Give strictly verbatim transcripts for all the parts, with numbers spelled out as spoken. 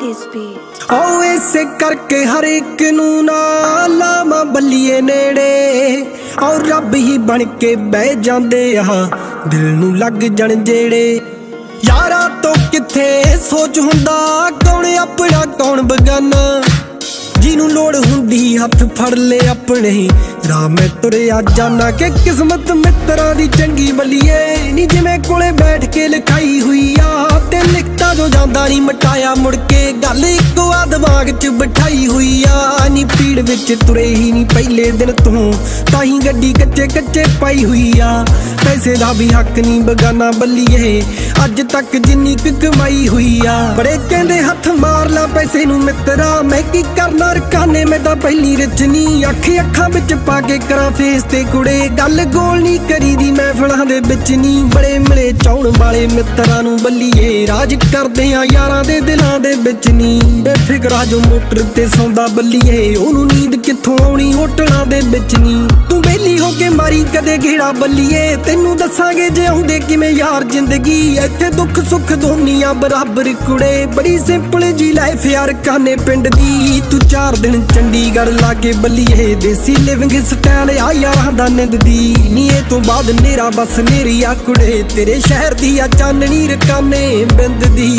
this beat. ओ इसे करके हर एक नू ना लावां बल्लीए नेड़े और रब ही बन के बह जांदे आ दिल नू लग जण जेड़े यारा तो किथे सोच हुंदा कौन अपना कौन बगाना जिन्हों लोड़ हुंदी हथ फड़ ले अपने राह में तुरिया जाना के किस्मत मित्रा दी चंगी बल्लीए नी जिवें कोले बैठ के लिखाई हुई आ ते लिखता जो जांदा नी मटाया मुड़ के गल इक्को आ दिमाग च बिठाई हुई आ नी पीड़ विच तुरे ही नी पहले दिन तू ताही गड्डी कच्चे कच्चे पाई हुई आ पैसे दा भी हक नी बगाना बल्लीए अज तक जिन्नी क कमाई हुई आ बड़े कहंदे हथ मार ला पैसे नू मित्रा मैं की करना रकाने में तां पहली रिच नी अख अखां विच पा के करा फेस ते कुड़े गल गोल नी करी दी महफिलां दे विच नी बड़े मिले चाउण वाले मित्रां नू बल्लीए राज करदे आ यारां दे दिलां दे विच नी बेफिकरा जो मोटर ते सौंदा बल्लीए ओनू नींद कित्थों आउणी होटलां दे विच नी तू वेली हो के मारी कदे घेड़ा बल्लीए तेनू दसांगे जे आउंदे किवें यार जिंदगी इत्थे दुख सुख दोनियां बराबर कुड़े बड़ी सिंपल जी लाइफ यार काने पिंड दी तू चार दिन चंडीगढ़ लाके बल्लीए देसी लिविंग स्टाइल आ यारां दा निंद दी नी ए तो बाद नेरा बस नेरी आ कुड़े तेरे शहर दी आ चाननी रकाने बिंद दी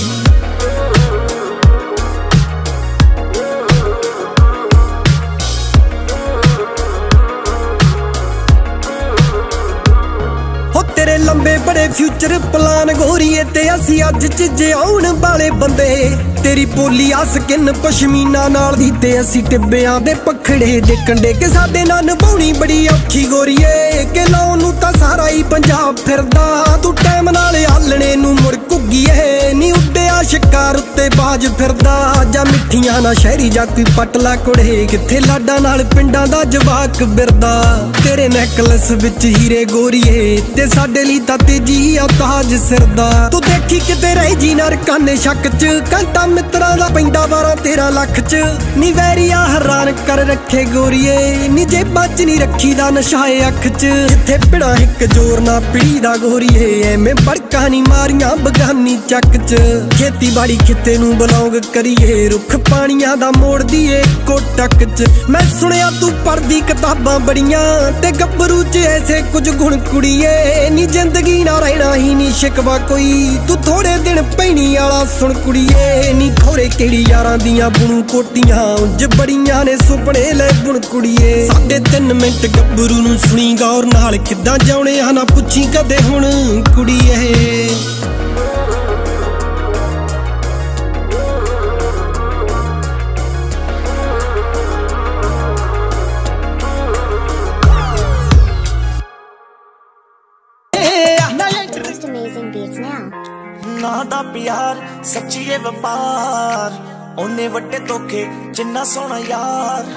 तेरे लंबे बड़े फ्यूचर प्लान गोरीए ते असी अज चिजे आउण वाले बंदे तेरी पोली आ स्किन पशमीना नाल दी ते असी टिब्बियां दे पखड़े दे कंडे के साडे नाल निभाउणी बड़ी औखी गोरीए के लाउण नू तां सारा ही पंजाब फिरदा तू टाइम नाल हालणे नू मुड़ घुग्गीए नी उड्डिया शिकार उत्ते बाज फिरदा जा मिठियां ना शहरी जा कोई पटला कुड़े किथे लाडा नाल पिंडां दा जवाक बिरदा तेरे नेकलेस विच हीरे गोरीए ते साडे लई तां तेजी आ ताज सिरदा तू देखी किते रह जी ना रकाने शक च घंटा मित्रा दा पैंदा बारह तेरह लख च नी वैरिया हैरान कर रखे गोरीए नी जेबां च नी रखी दा नशाए अख च जिथे पिड़ा हिक जोर ना पीड़ी दा गोरीए एवें बड़का नी मारियां बगानी चक च खेती बाड़ी खिते नू बिलोंग करिए रुख पानियां दा मोड़ दिए कोटक च मैं सुनिया तू पढ़दी किताबां बड़ियां ते गब्बरू च ऐसे कुछ गुण कुड़िए नी जिंदगी ना रहना ही नी शिकवा कोई तू थोड़े दिन पैनी आला सुन कुड़िए नी खोरे केड़ी यारां दियां बुणू कोटियां उंज बड़ियां ने सुपने ले बुण कुड़िए साढ़े तीन मिंट गब्बरू नू सुनी गौर नाल किद्दां जाउणे आ ना पुछी कदे हुण कुड़िए Amazing beats now. ना दा प्यार सच्चीए व्यापार ओने वड्डे धोखे जिन्ना सोना यार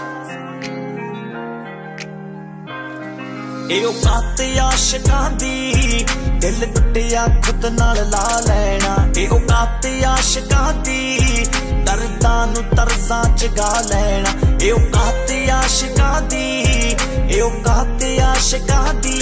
ए औकात आशिकां दी दिल टुटिया खुद नाल ला लेना ए औकात आशिकां दी दर्दां नू तरज़ां च गा लेना ए औकात आशिकां दी ए औकात आशिकां दी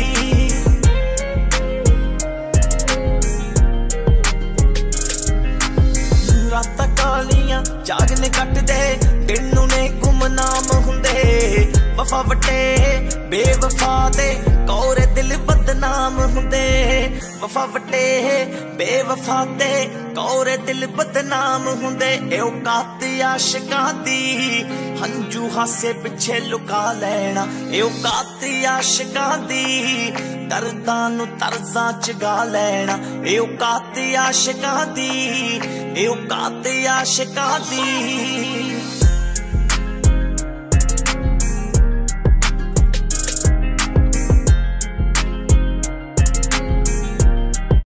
रातां कालियां जागने कट दे दिनों ने गुमनाम हुंदे वफा वटे बेवफा दे कौरे दिल बदनाम हुंदे वफा वटे बेवफा दे कौरे दिल बदनाम हुंदे ए औकात आशिकां दी हंजू हासे पिछे लुका लेना ए औकात आशिकां दी दर्दां नू तरज़ां च गा लेना ए औकात आशिकां दी ए औकात आशिकां दी